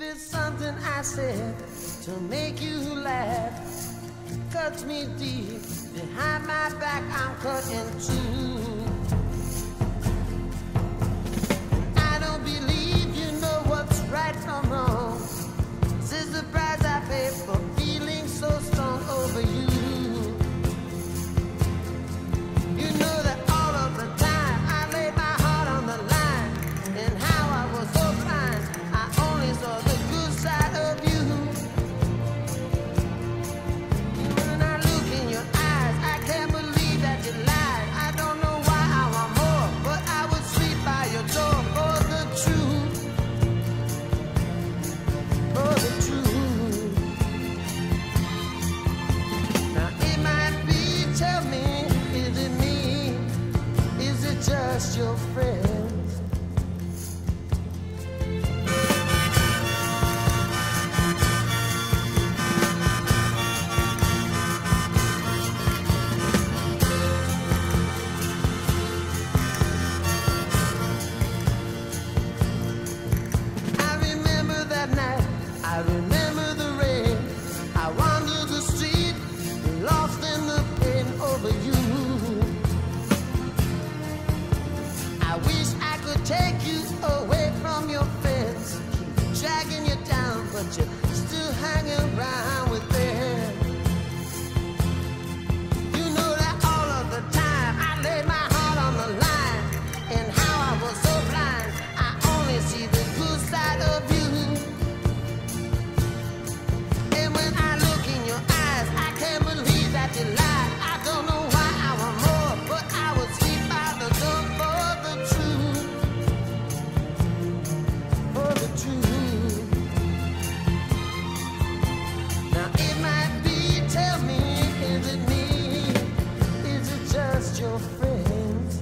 it's something I said to make you laugh. Cuts me deep, behind my back I'm cut in two. I don't believe you know what's right from wrong. This is the price I pay for feeling so strong over you. You know that all of the time I laid my heart on the line, and how I was so blind, I only saw the good side of you. When I look in your eyes, I can't believe that you lied. I don't know why I want more, but I would sleep by your door for the truth, for the truth. Now it might be, tell me, is it me? Is it just your friends? I remember that night, I remember the rain. I wandered the street, lost in the pain over you. I wish I could take you away from your fence, keep dragging you down, but you're still hanging around with them. You know that all of the time I laid my heart on the line, and how I was so blind, I only see the good side of you. And when I look in your eyes, I can't believe that you lied. I don't know why I want more, but I would sleep by the door for the truth, for the truth. Now it might be, tell me, is it me? Is it just your friends?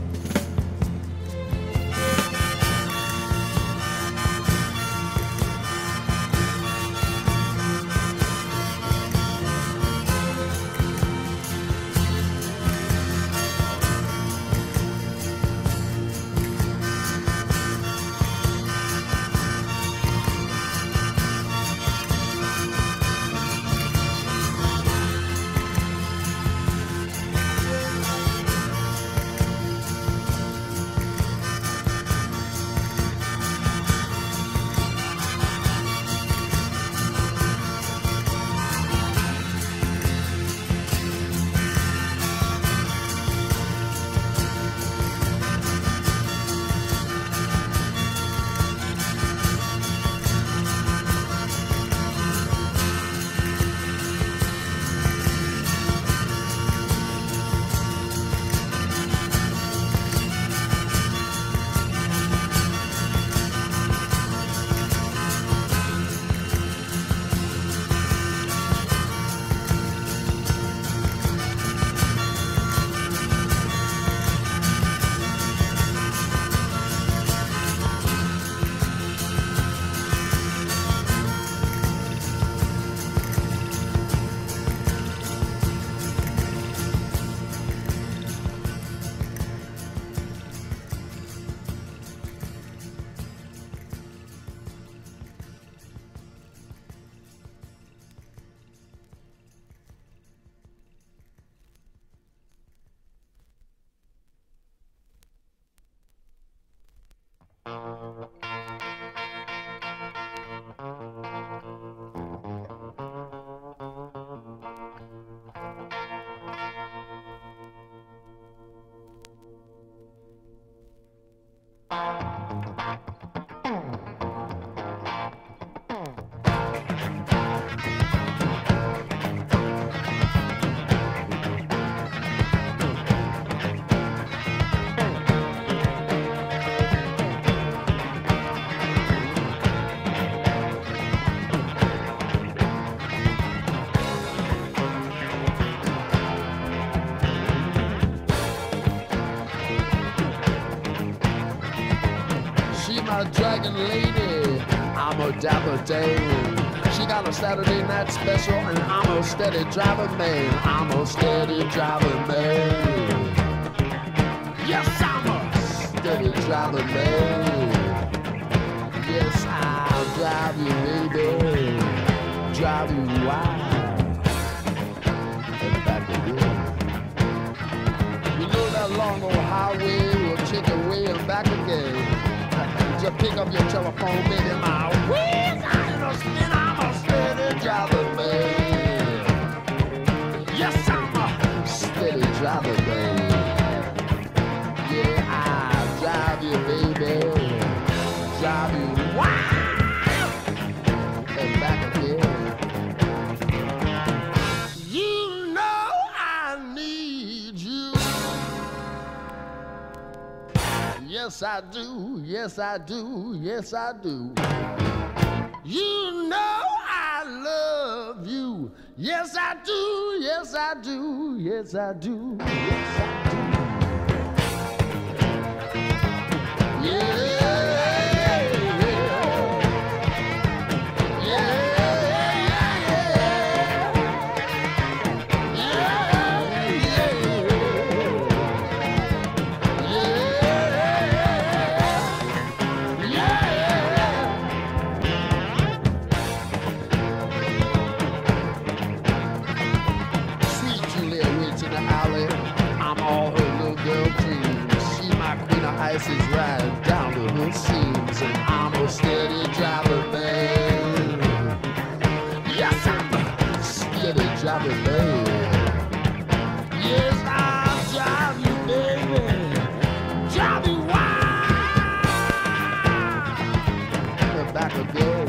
A dragon lady, I'm a dapper dame. She got a Saturday night special, and I'm a steady driving man. I'm a steady driving man. Yes, I'm a steady driving man. Yes, I'm driving. drive you, baby, drive you wild, and back again. You know that long old highway will take you away and back again. Just pick up your telephone, baby, my wheels are in a spin. I'm a steady driver, man. Yes, I'm a steady driver, man. Yeah, I drive you, baby, drive you wild and back again. You know I need you. Yes, I do. Yes, I do. Yes, I do. You know I love you. Yes, I do. Yes, I do. Yes, I do. Yes, I do. Yeah. Ice is right down to her seams, and I'm a steady driver, man. Yes, I'm a steady driver, man. Yes, I'll drive you, baby, drive you wild and back again.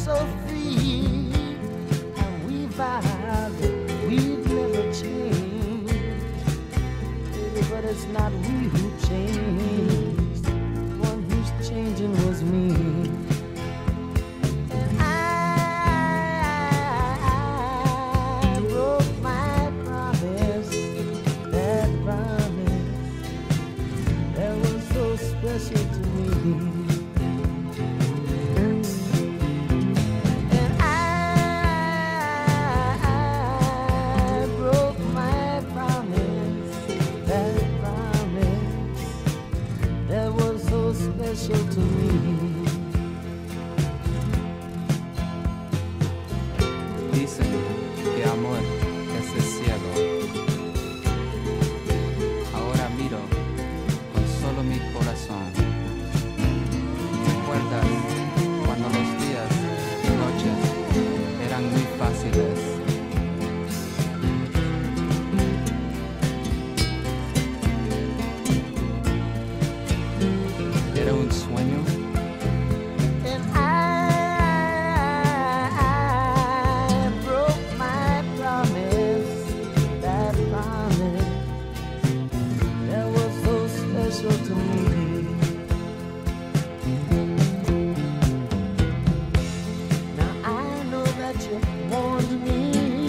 so free, and we vowed that we'd never change. But it's not we who changed, one who's changing was me. And I broke my promise, that promise that was so special to me. And I broke my promise, that promise that was so special to me. Dicen que amor es el cielo. Ahora miro con solo mi corazón. ¿Recuerdas cuando los días y noches eran muy fáciles? Era un sueño. And I broke my promise, that promise that was so special to me. Now I know that you warned me,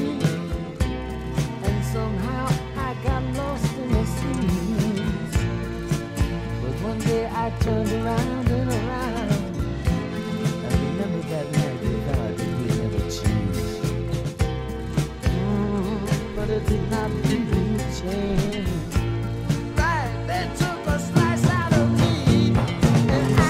and somehow I got lost in the seas. But one day I turned around and around. I remember that night we vowed that we'd never change. But it did not really change. Right, they took a slice out of me, and I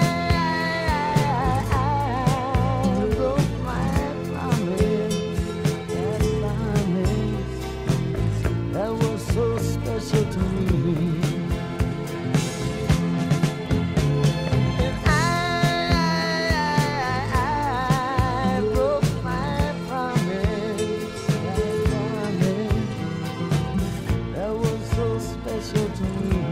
broke my promise, that promise that was so special to me. And I broke my promise, that promise that was so special to me.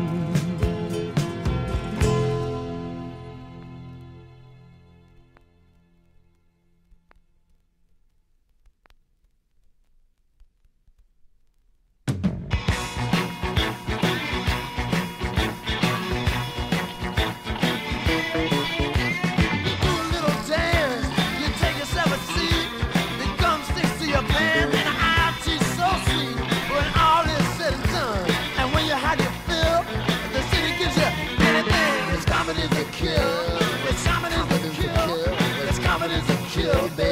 Do a little dance, you take yourself a seat, the gum sticks to your band, and the eye teeth so sweet. When all is said and done, and when you how do you feel, the city gives you anything. It's coming is a kill. It's coming is a kill. It's coming is a kill, baby.